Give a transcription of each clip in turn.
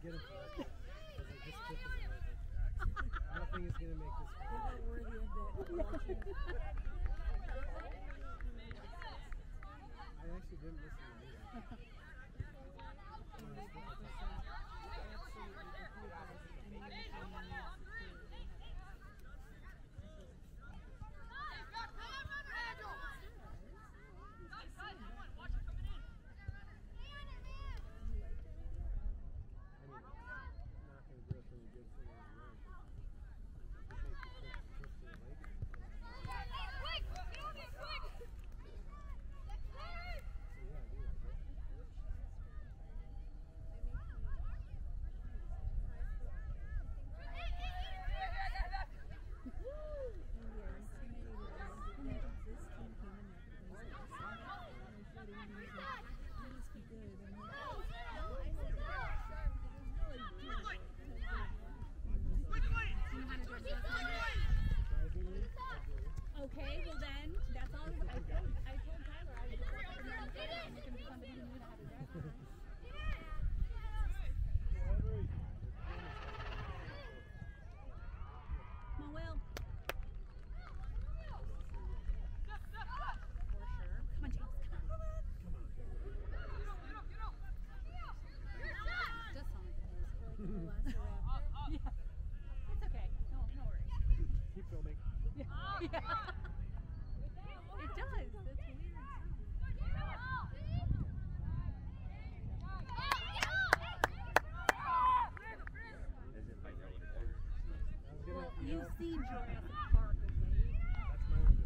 get him for that. I was like, this clip isn't worth it. Nothing is going to make this fun. They're not worthy of that. I actually didn't listen to music. Okay, well then, that's all I told Tyler. I was just and you can be somebody who knew how to drive. Come on, Will. For sure. Come on, James. Come on. Does sound like a music. Yeah. It's okay. No worries. Keep filming. Yeah. It does. That's weird. Well, you've seen Jurassic Park, okay? That's my one.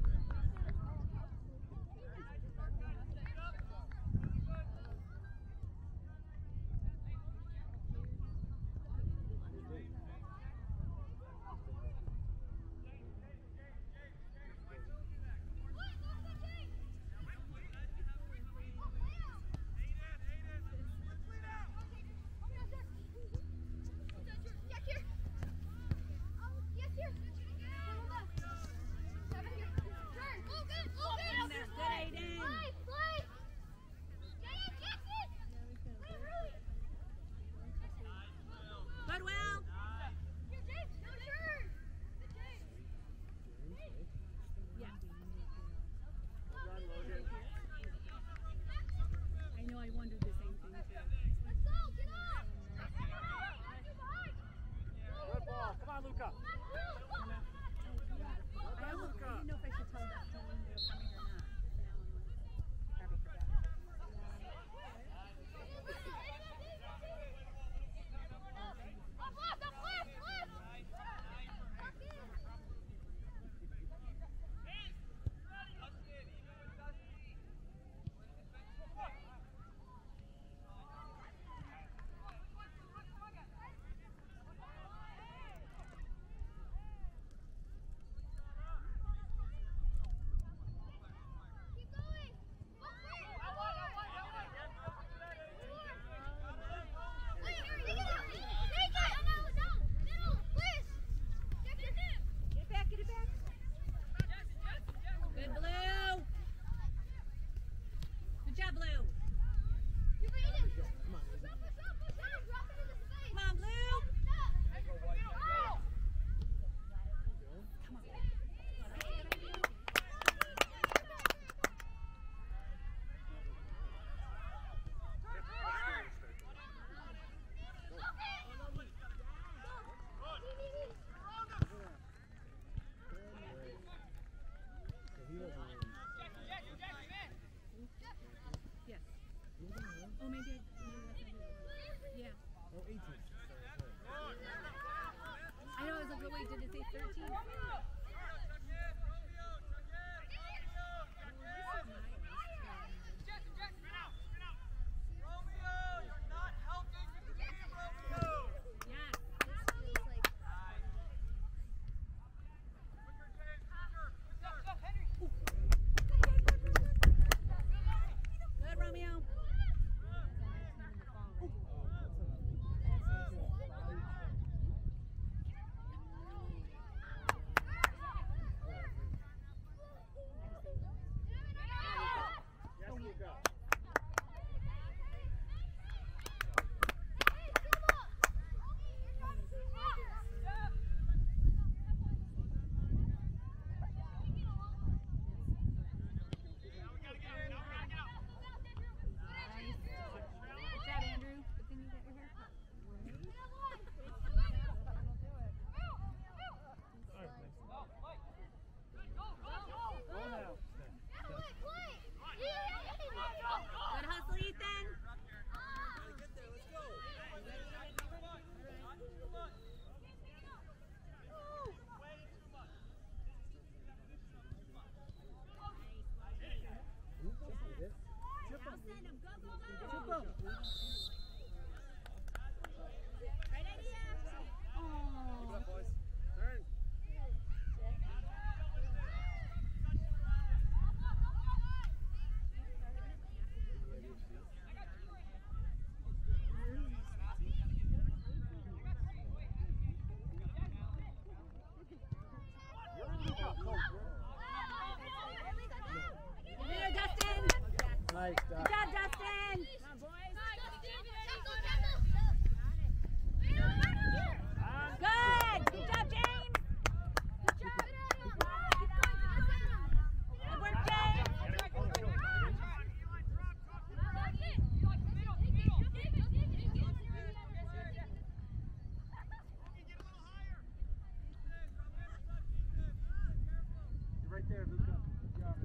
right there, Luca. Good job.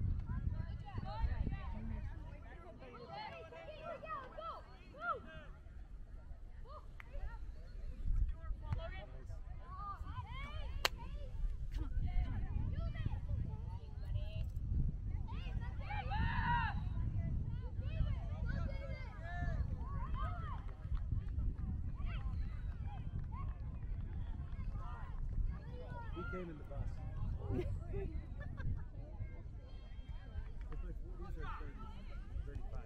He came in the bus. These are 35.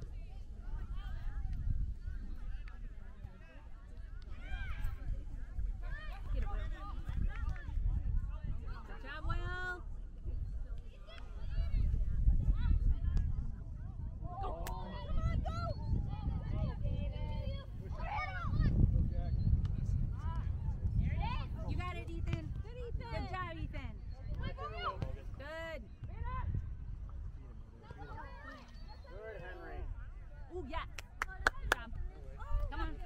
Get it, Will. Good job, Will. You got it, Ethan. Good, Ethan. Good job, Ethan. Good. Good, Henry. Ooh, yes. Good job. Come on.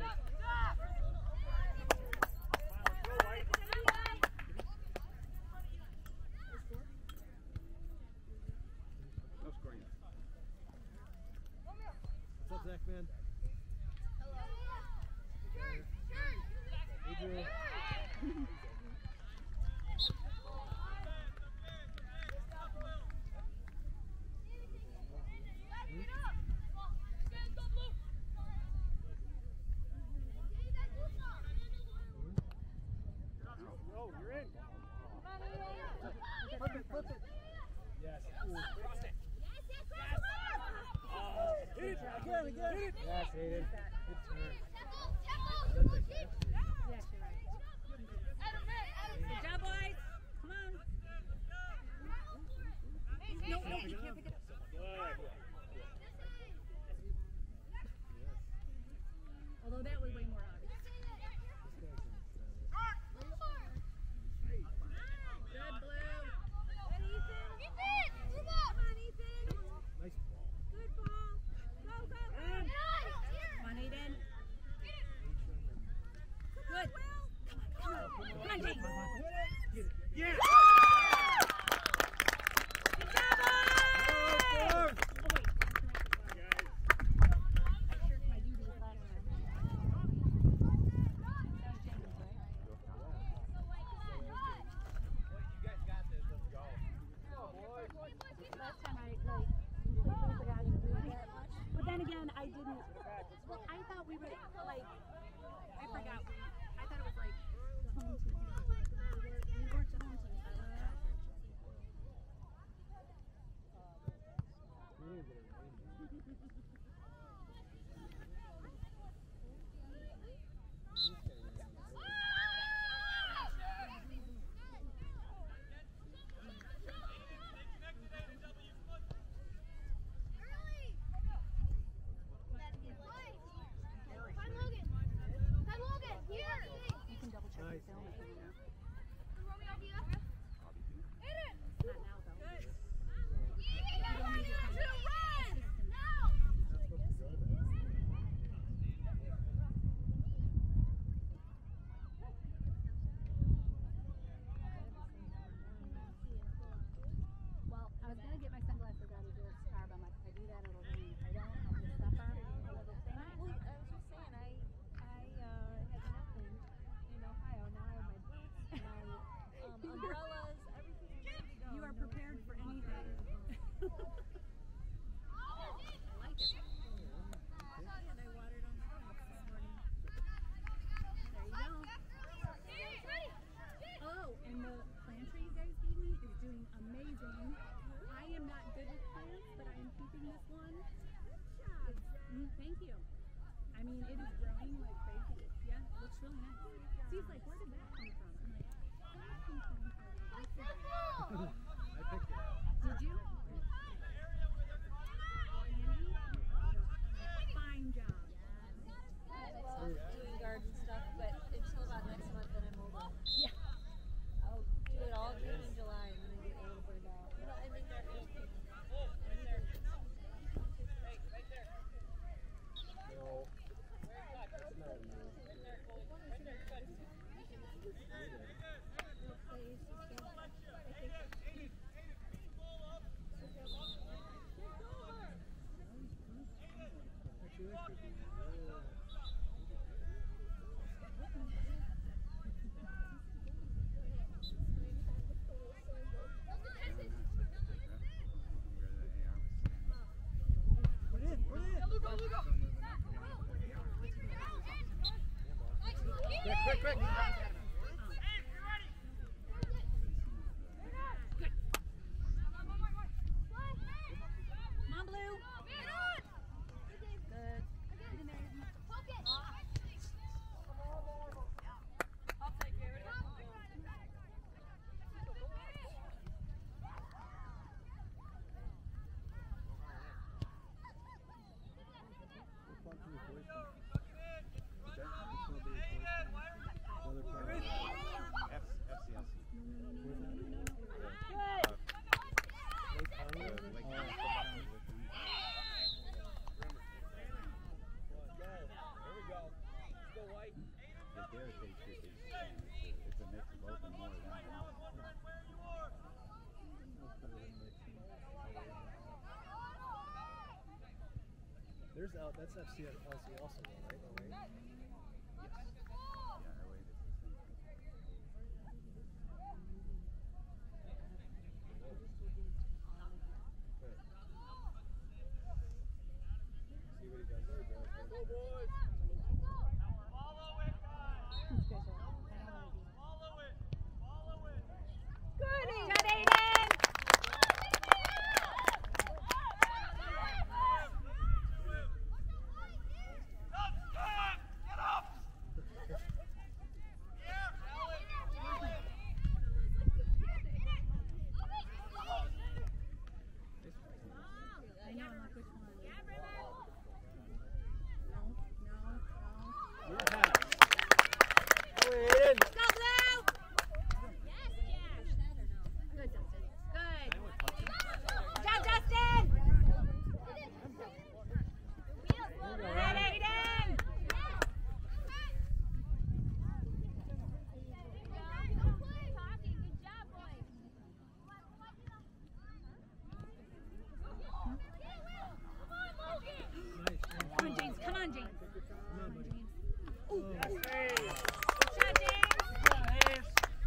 No score yet. What's up, Zach, man? Adrian. Oh, you're in. Flip it, flip it. Yes. Cross it. Hit it. Again. Hit it. Yes, Aiden. Good turn. Yes, you're right. Good job, boys. Come on. No, you can't pick it up. Although that was way more obvious. Good, Blue. Good, Ethan. Come on, Ethan. Nice ball. Good ball. Go, go, go. Come on, Aiden. Good. Come on, James. Get it. Yeah! Good job, boys. Oh, My duty was last time. That was James, right? you guys got this. Let's go. Last time I completely forgot to do that much. But then again, I didn't. Well, I thought we were like. I forgot. I thought it was like the home team. We weren't the home team. We didn't get it right. You can double check Nice. the film if you want. Not now, though. You don't need to kind of assist him. Not supposed to go there. Well, I was going to get my sunglasses out of Derek's car, but I'm like, if I do that, it'll rain. If I don't, I'll just step on it and it'll stay nice. Well, I was just saying, I had nothing in Ohio. Now I have my boots, my umbrellas, everything is ready to go. You are prepared for anything. I like it. And I watered on my plants this morning. There you go. Oh, and the planter you guys gave me is doing amazing. I am not good with plants, but I am keeping this one. Thank you. I mean, it is growing like crazy. Yeah, it looks really nice. Steve's like, where did that come from? I'm like, that came from I picked it. Did you? Andy? Fine job. I love doing garden stuff, but until about next month, then I'm over. Yeah. I'll do it all June and July, and then I get a little burned out. You know, I think that is No. That's not a no. Actually, that could be. Quick, quick, quick! Come on, Blue. Good. Get in there. I'll take it. There's that's FCLC also, though, right? Oh, right? See what he does there, bro. Go, boys! Follow it, guys! Follow it! Follow it! Good, Aiden. I know, I'm like, which one? No. Go, Aiden! Go, Blue! Good, Dustin. Good. Good job, Dustin! Good, Aiden! Come on, James. Come on, James. Come on, buddy. Ooh. Hey! Good shot, James.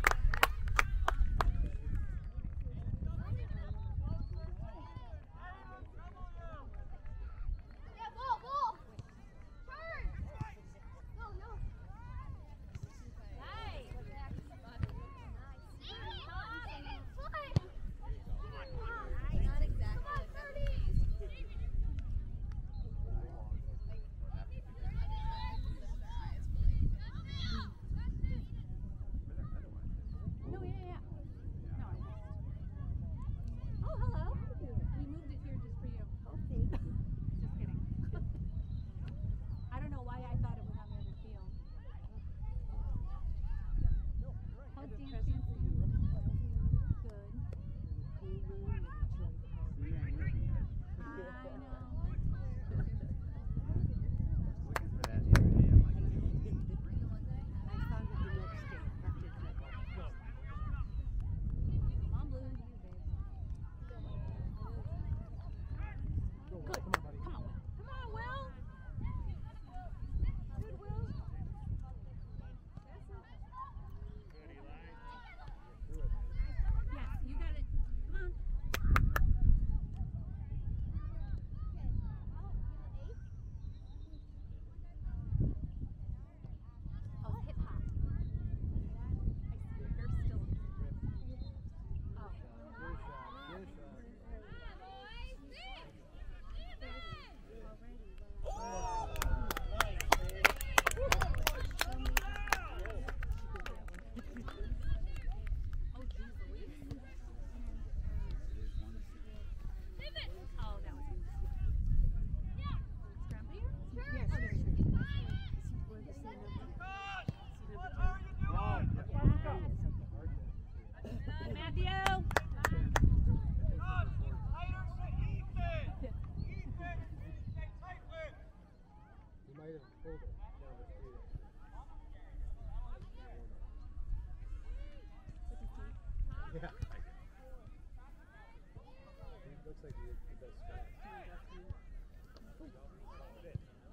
No, yeah. No, I missed. Oh, hello. We moved it here just for you. Just kidding. I don't know why I thought it was on the other field. How's James dancing? Good. I know. Come on, Blue. Go, Good. come on, buddy. Come on, Will. Come on, Will. Good, Will. Yes, you got it. Come on. Oh, hip hop. I see. You're still. Oh. Good shot, good shot. Oh, geez, Louise. Oh, that was easy. Grandpa here? Yes. Oh, there you go. Matthew! You might have pulled it down the street. Yeah. He looks like he does fast.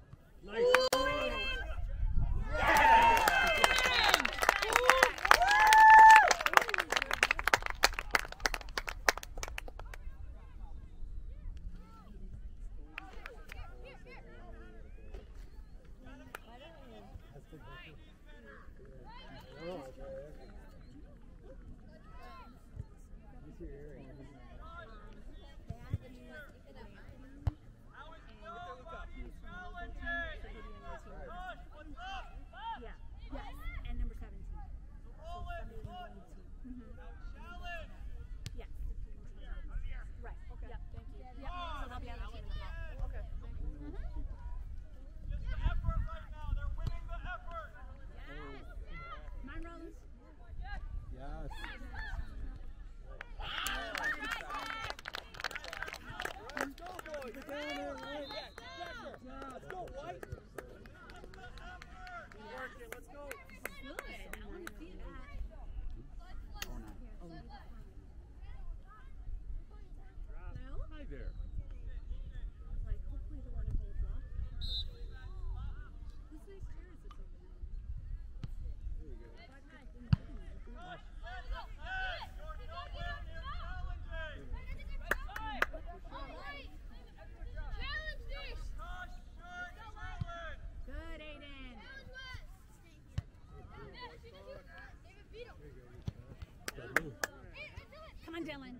Dylan.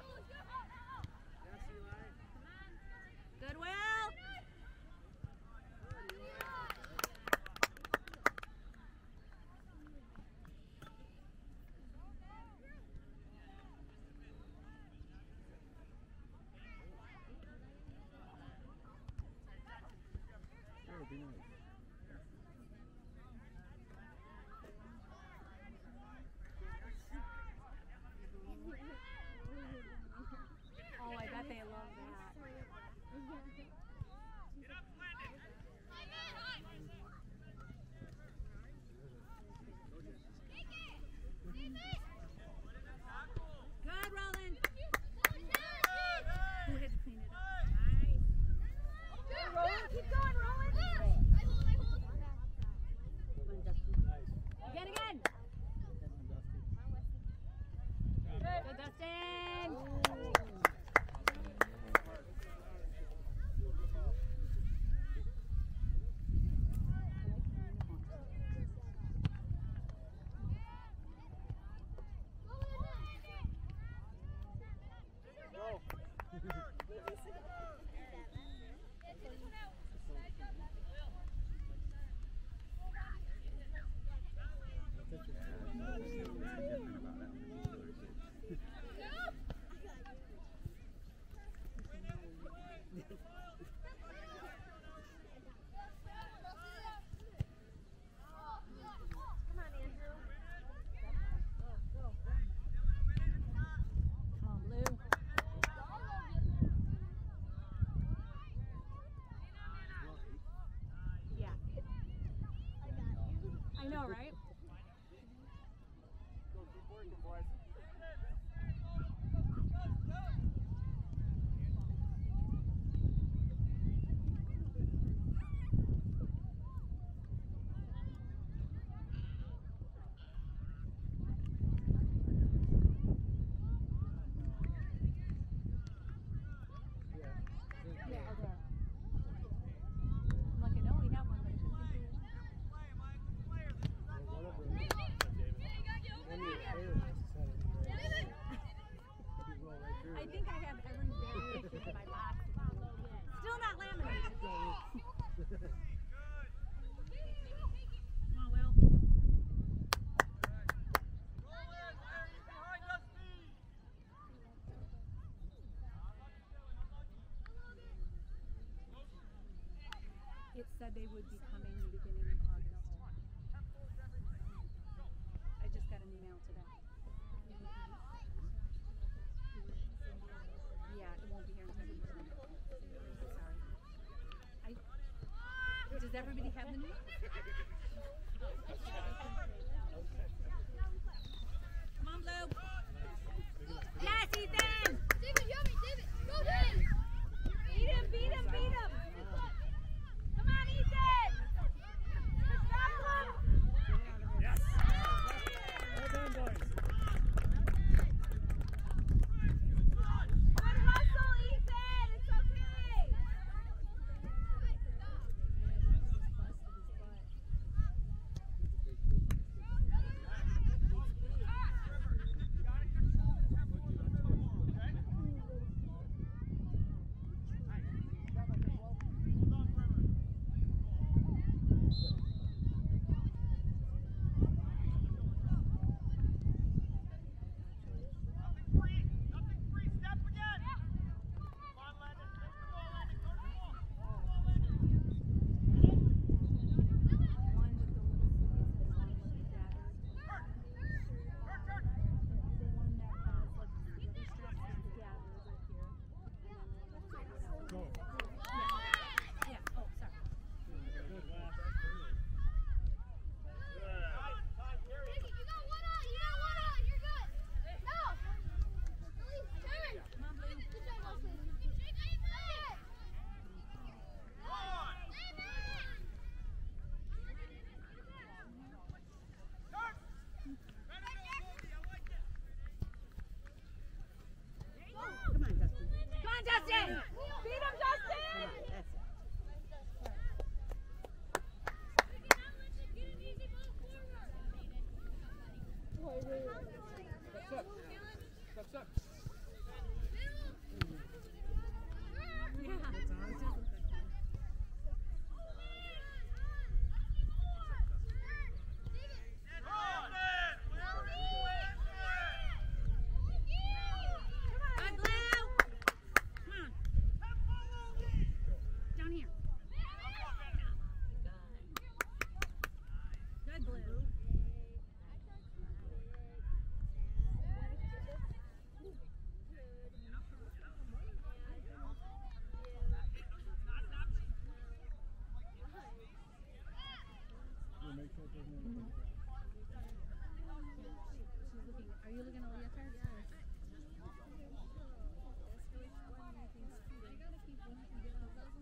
Yes, Eli. Good, Will. That would be nice. Oh, I bet they love that. Good, Roland. Who had to clean it up? Nice. Roland, keep going, Roland. Nice. Again. Good, Dustin. Go. Come on, Andrew. Come on, Blue. Yeah. I know, right? Go, keep working, boys. Yeah, okay. I'm like, I know we have one, but I couldn't think of I think I have every variation of my box. Still not laminated. Come on, Will. It said they would be coming the beginning of August. I just got an email today. Yeah, it won't be here until December. Sorry. Does everybody have the news? Come on, Blue. Yes, Ethan! Beat him, beat him, beat him! Come on, Ethan! Stop him! Yes. Well done, boys. Good hustle, Ethan. It's okay. Steps up. Down here. Good, Blue. Are you looking at Leah first? I gotta keep one and get those ones.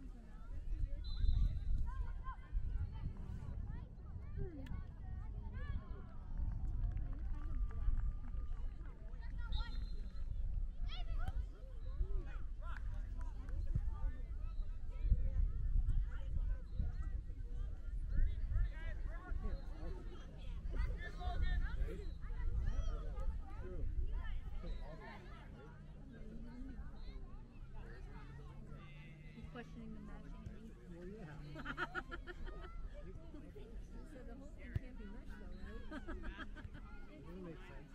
He's questioning the matching. So the whole thing can't be rushed though, right? That makes sense.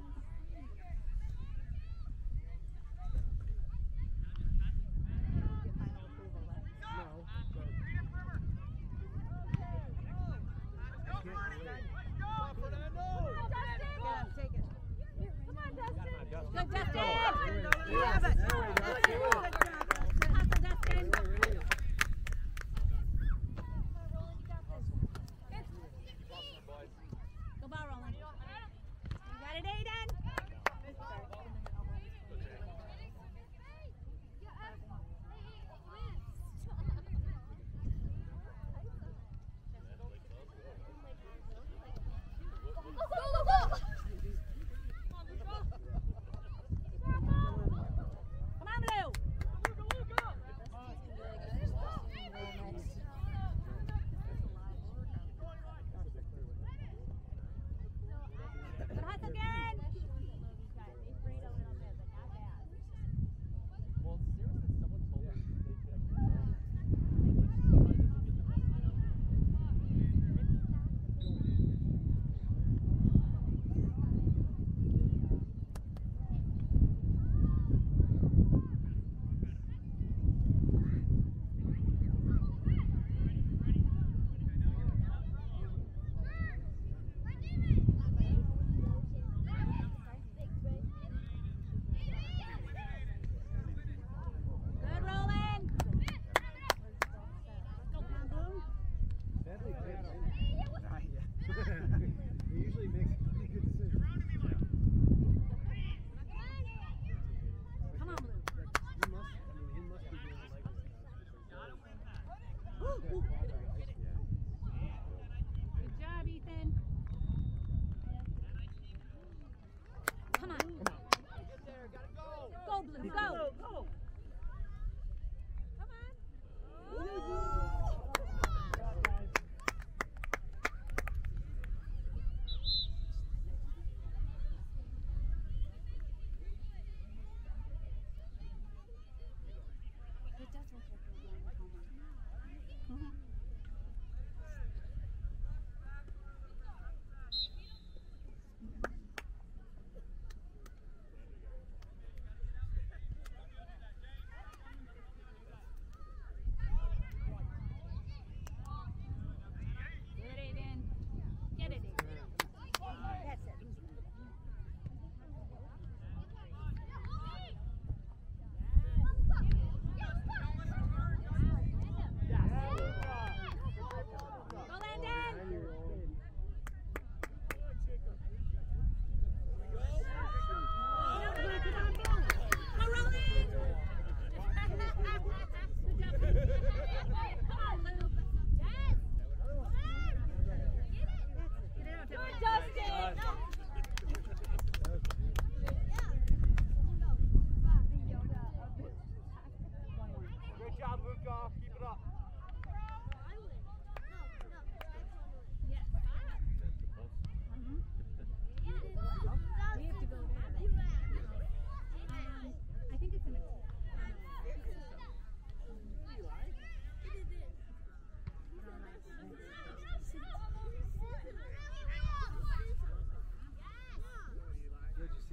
Get final approval, right? No, but Get up, take it. Come on, Dustin. Good, Dustin. You have it. That's it. Hustle, Dustin. Go ball rolling. You got it, Aiden.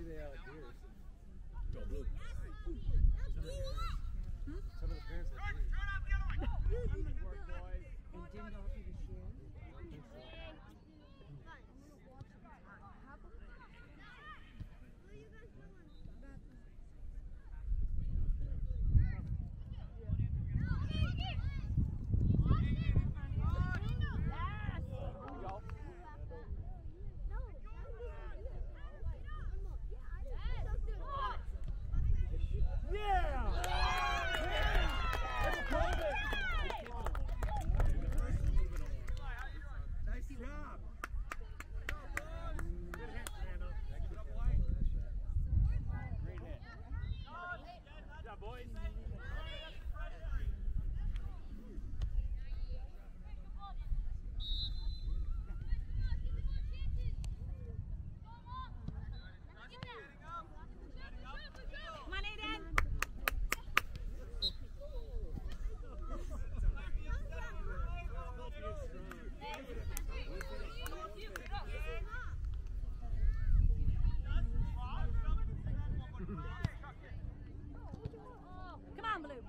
they have deers. Go blue. Some of the parents have deers. Work, boys. And didn't offer to share. I don't think so. Nice job. Good hit, Fernando. Great hit. Good job, boys. Come on, Aiden. Come on, Blue.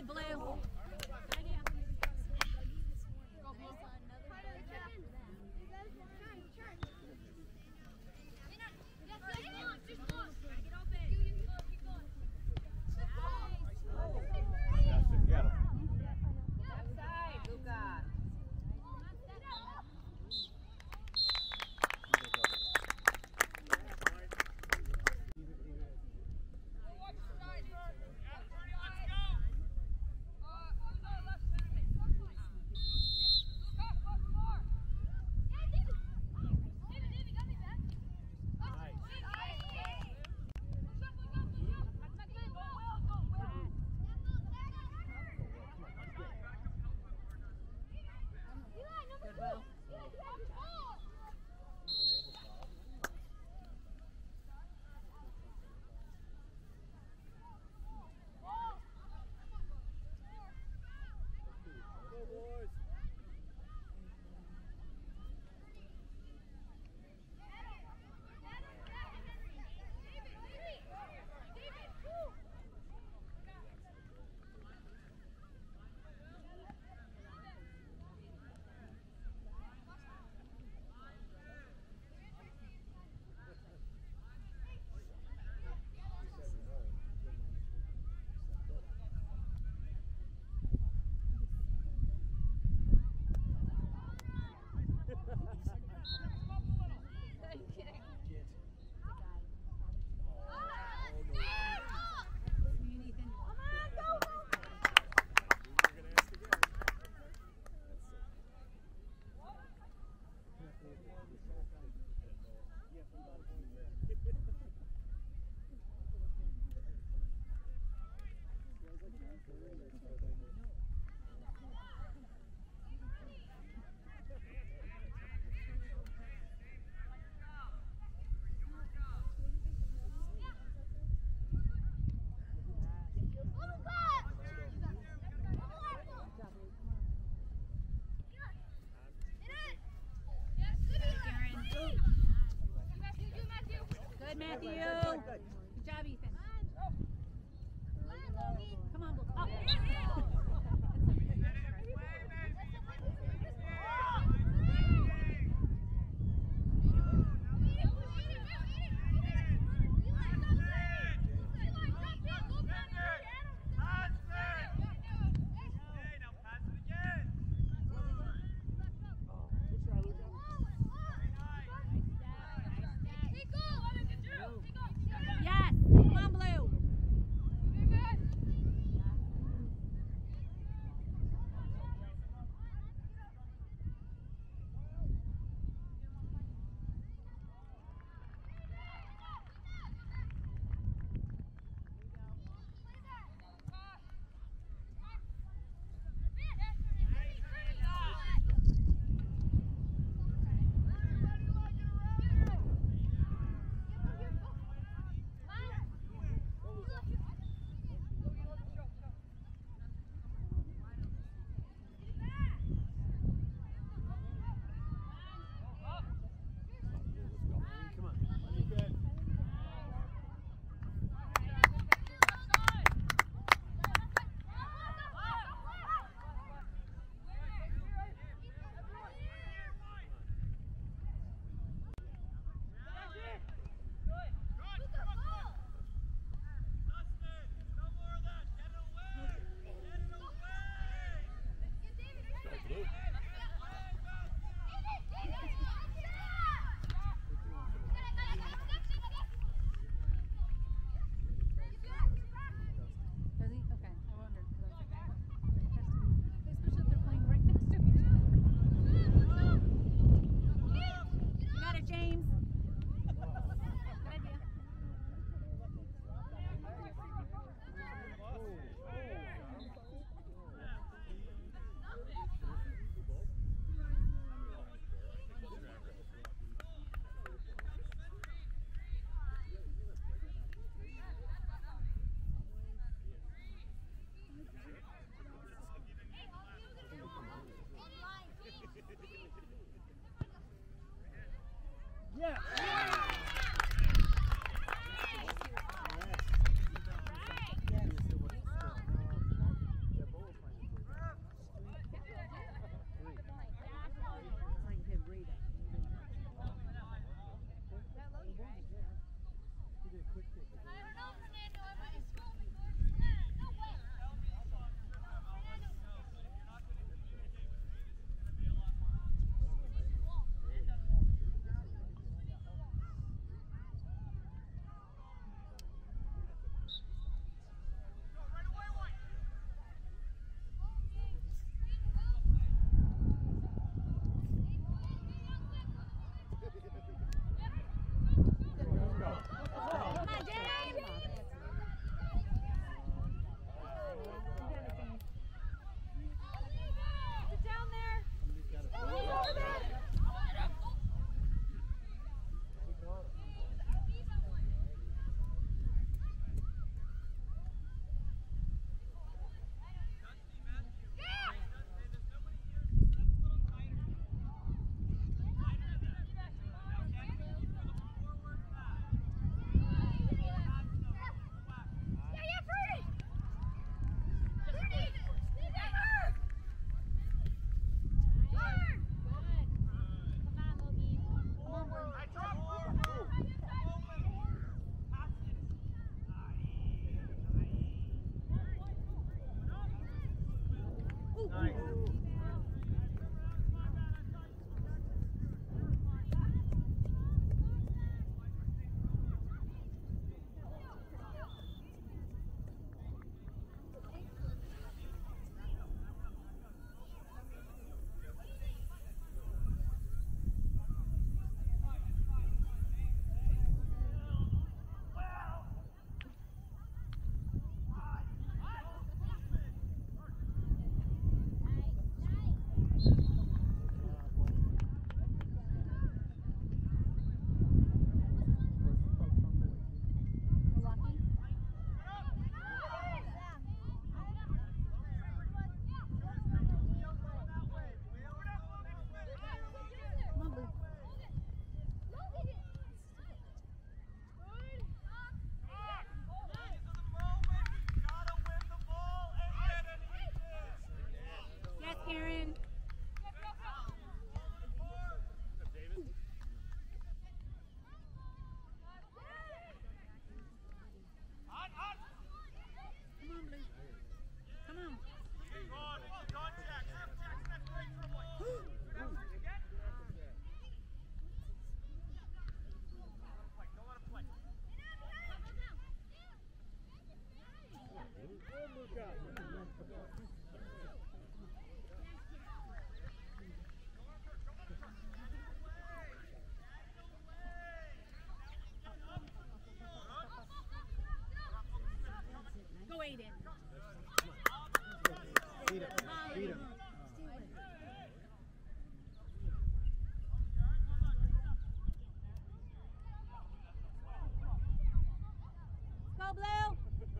Good, Blue. Justin, get him. Outside, Luca. Good, Matthew. Good job, Ethan. Come on, Blue. Oh. Yes. Come on, Blue. Come on. You good. Does he? Okay, I wondered. Especially if they're playing right next to each other. You got it, James. Good idea. Yeah. Go Aiden. Beat him. Beat him. Go Blue!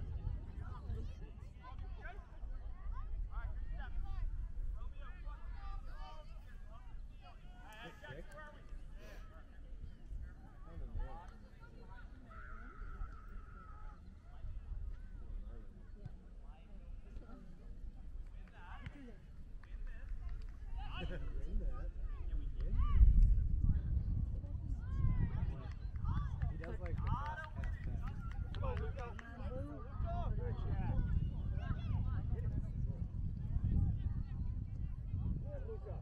He does like the pass. Come on, Luca. Good shot. Good, Luca.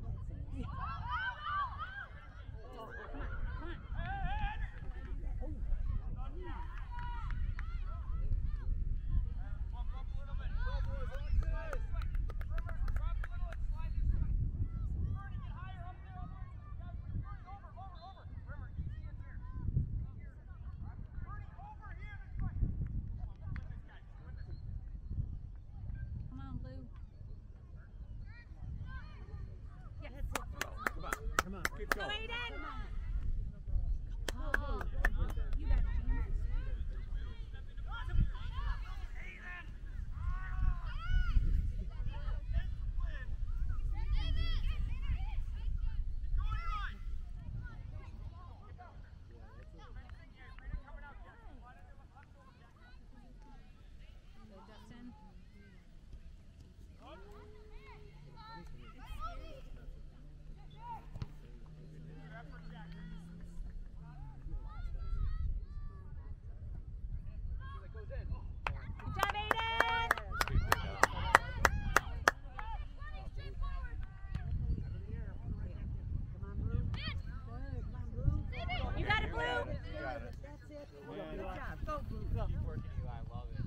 Come on, Blue. Come on, keep Go going. Aiden. Oh. You got it, James. Go Justin. Good job, Aiden! You got it, Blue! You got it. That's it. Man. Good job. Go, Blue. Go. Keep working, Eli. I love it.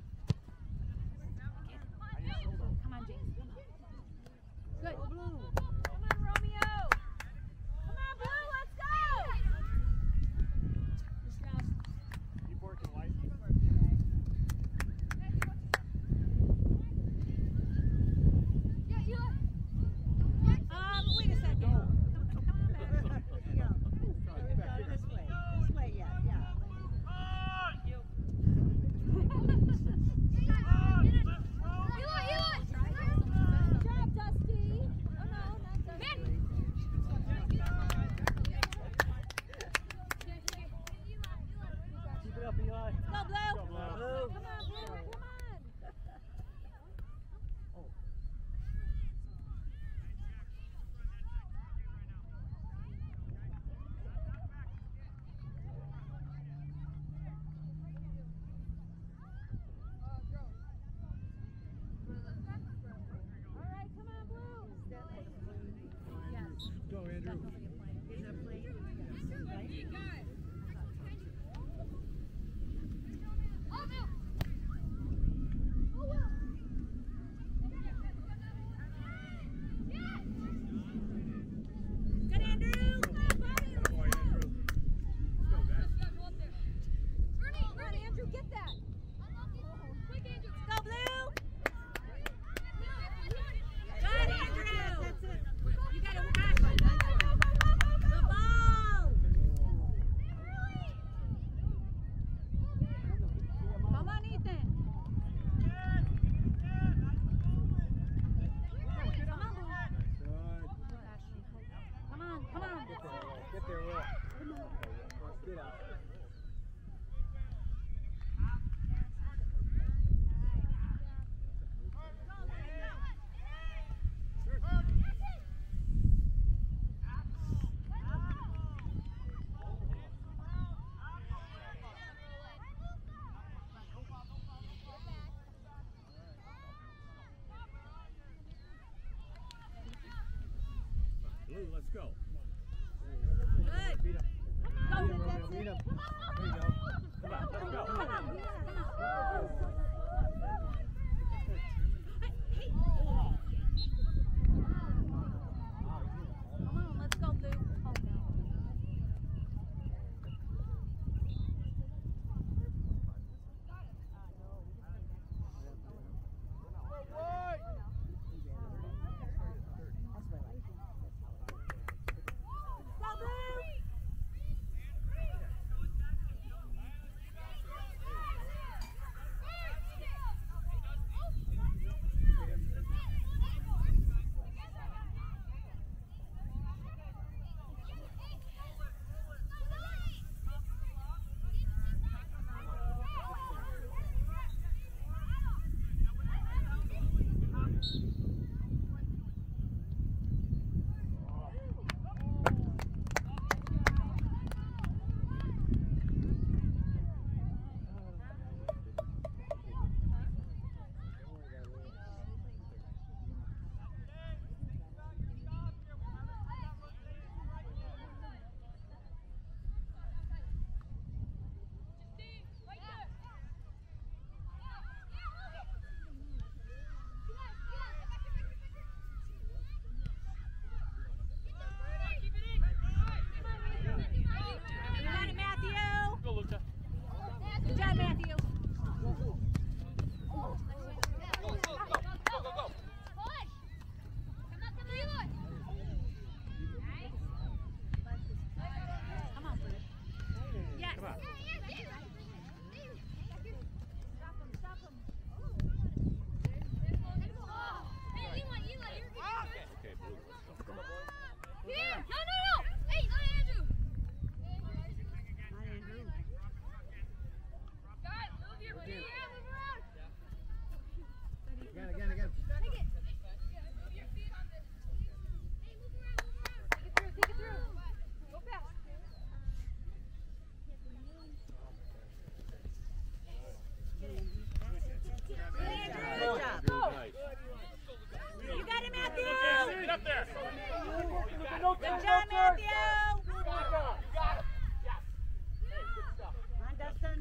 Come on, James. Good. Go, Blue. Come on, Romeo! Come on, Blue, let's go! Good job. Keep working, White. Wait a second. Come on back. Yeah. This way. This way, yeah, yeah. there, Will. Get out. Blue, let's go. Good. Beat him. Go. Beat him, Romeo. Beat him. There you go. Come on, let's go. Come on, let's go, Blue. Oh, no. You got it, Matthew. Go, Luca. Good job, Matthew. Come on, Blue. Yes. Come on. Stop him. Okay, Blue, let's go. Again. Good job. Nice. You got it, Matthew. Get up there. Good job, Matthew. Come on, Dustin.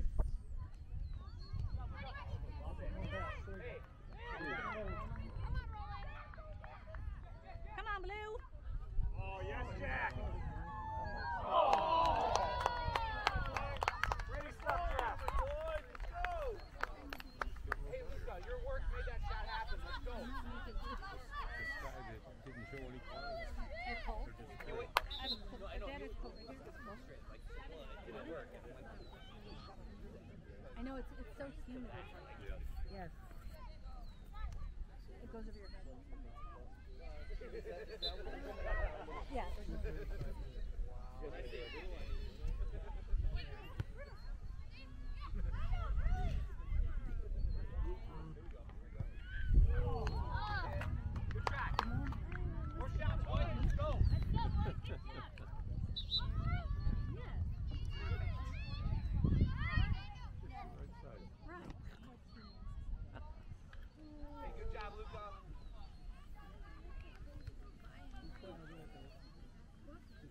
Come on, Blue. Oh, yes, Jack. Ready, stop, Jack. Hey, Luca, your work made that shot happen. Let's go. This guy that didn't show any cards. You're cold. Or just That is cold. I know it's so humid. Yes. It goes over your head. Yeah. Good track. More shots, boys. Let's go. Hey, good job, Luca.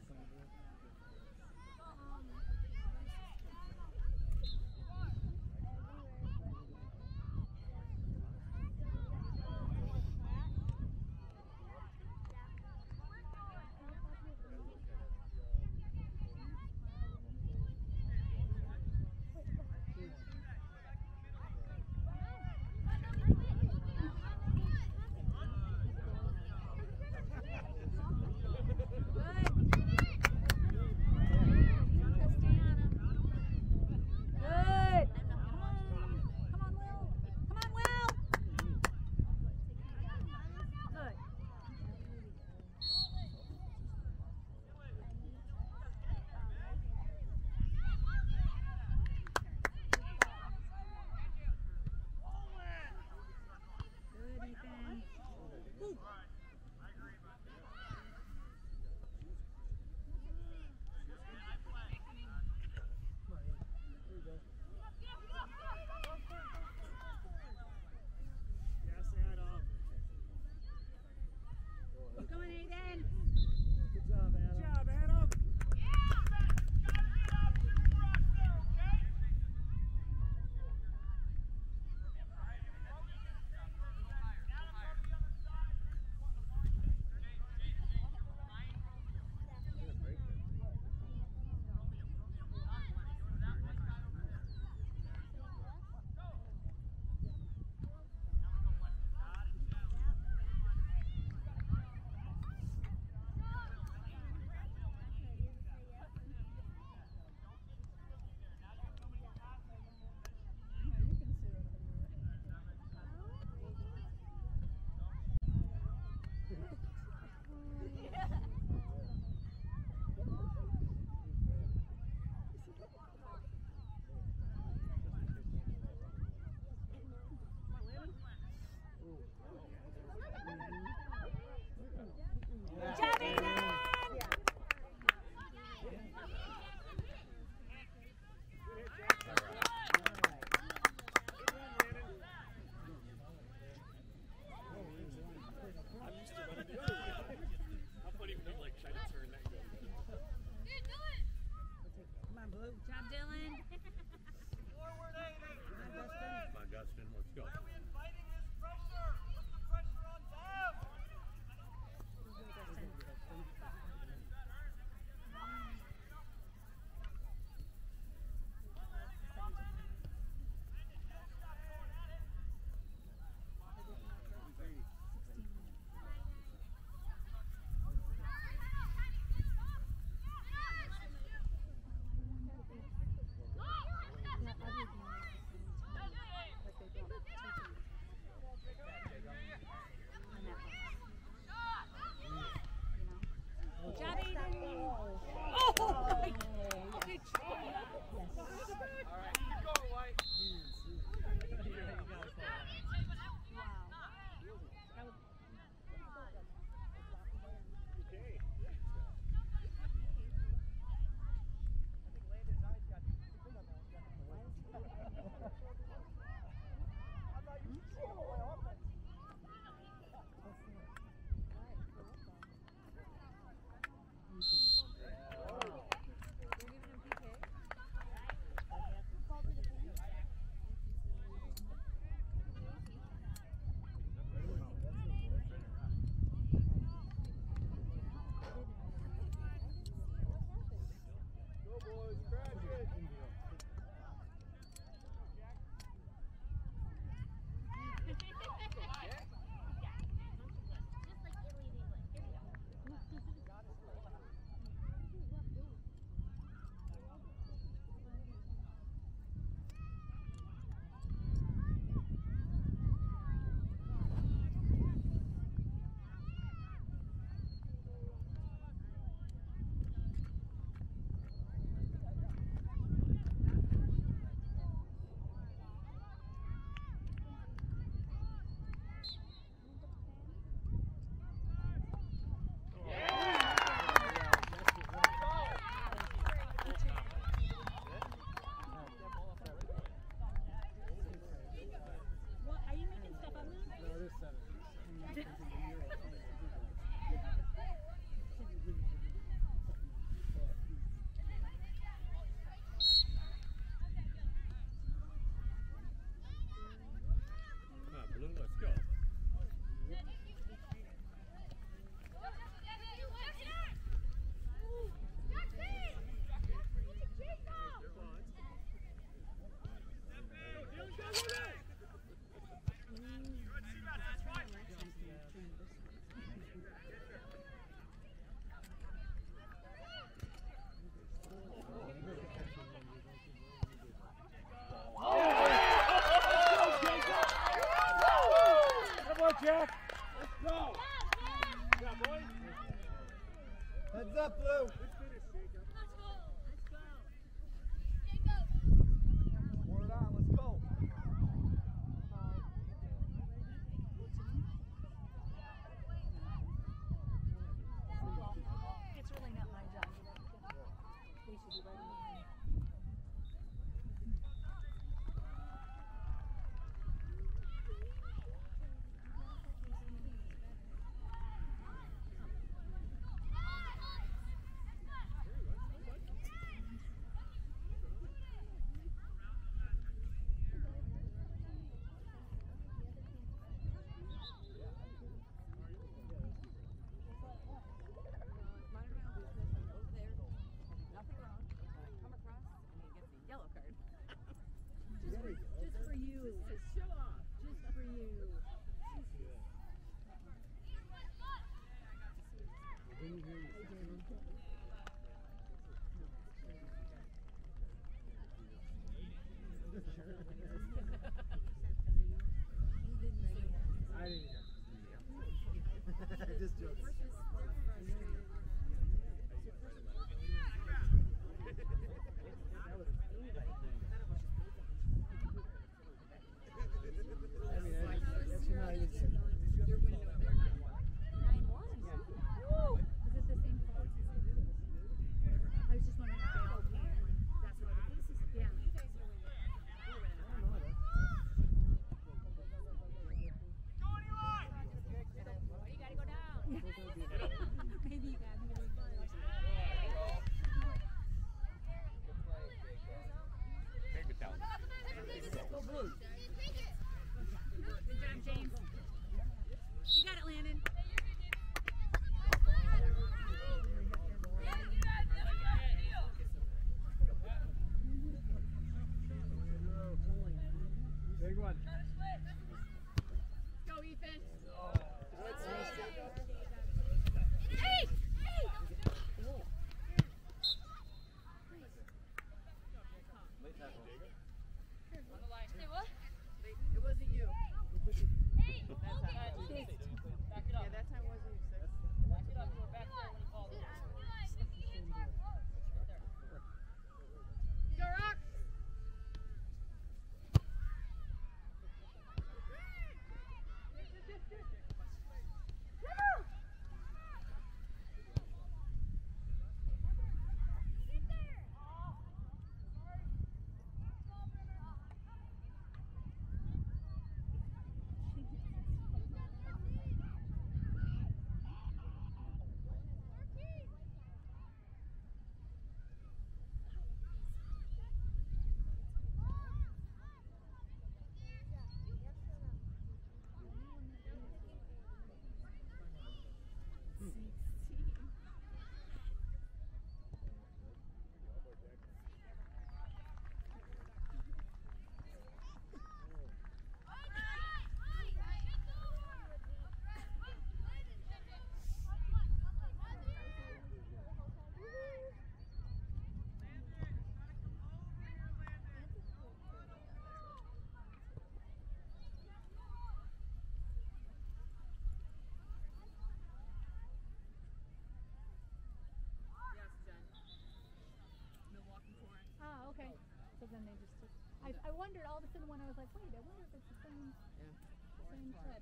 Okay. So then they just took. I wondered all of a sudden when I was like, wait, I wonder if it's the same trip.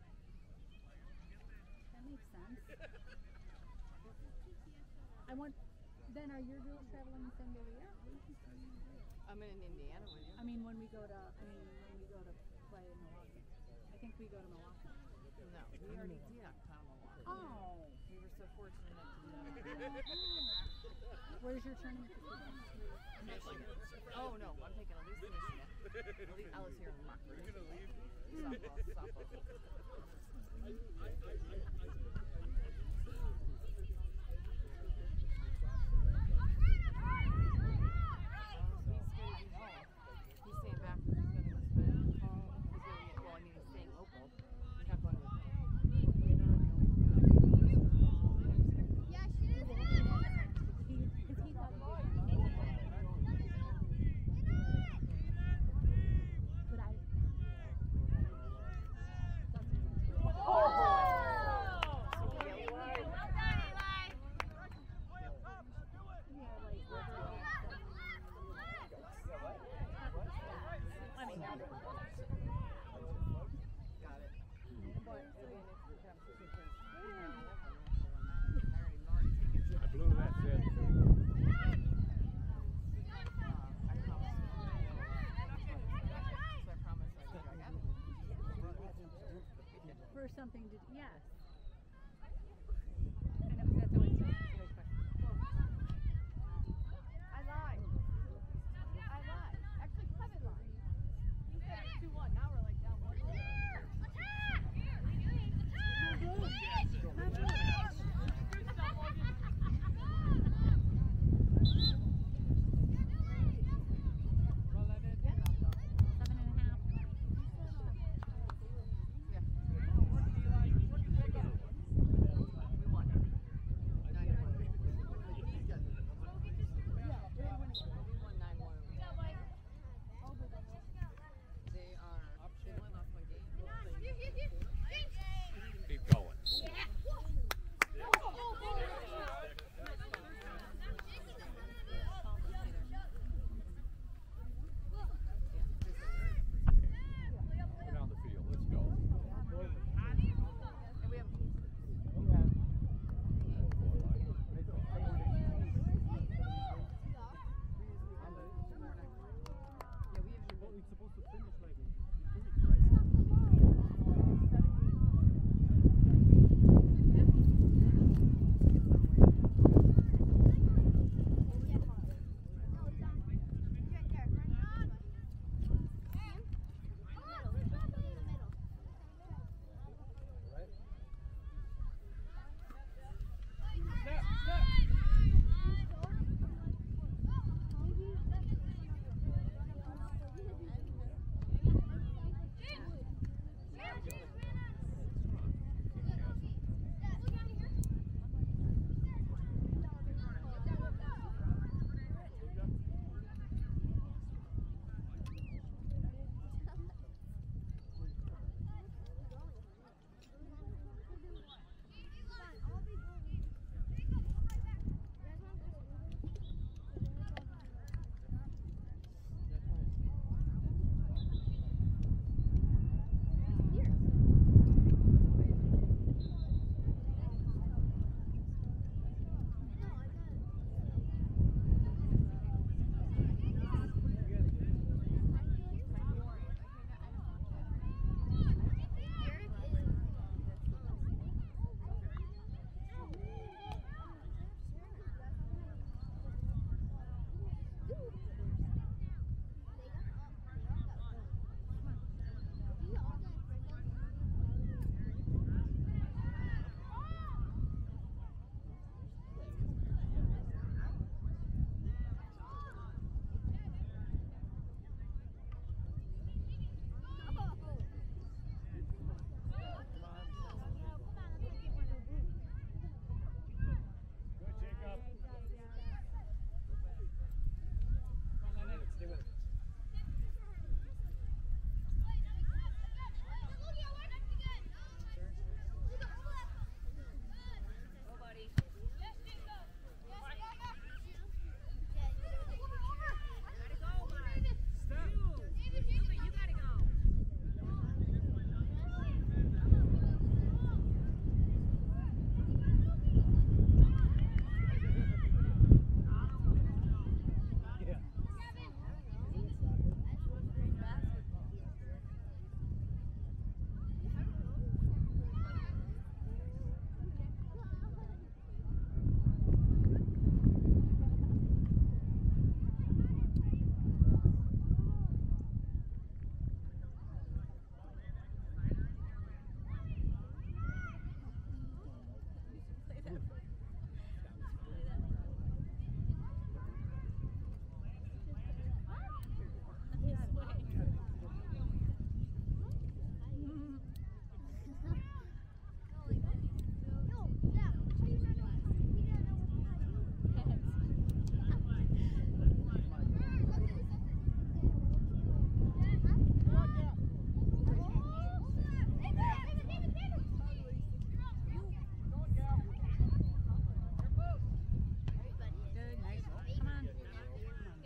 That makes sense. I want. Then are your girls traveling the same day we are? I'm in Indiana with you. I mean, when we go to play in Milwaukee. I think we go to Milwaukee. No, we already did Milwaukee. Oh. We were so fortunate enough to do that. Where's your tournament? Michigan. Oh no, I'm taking Elise to Michigan. Alice here in Rockford. You're gonna leave? Softball. He's staying back because he's going to spend. He's staying local. He's not going to. Yeah, she is. I blew that set. For something to yes. I know, 'cause that's always a good question. I lied. Actually, Kevin lied. He said it was 2-1. Now we're like down 1.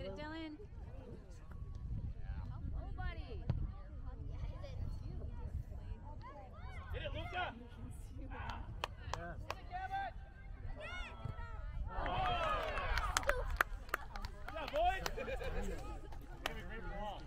it, Dylan. Oh, buddy. Hit it, Luca! Yes. Yeah, boys! Give me the ball.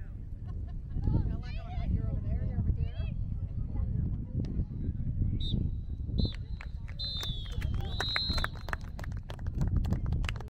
You're over there.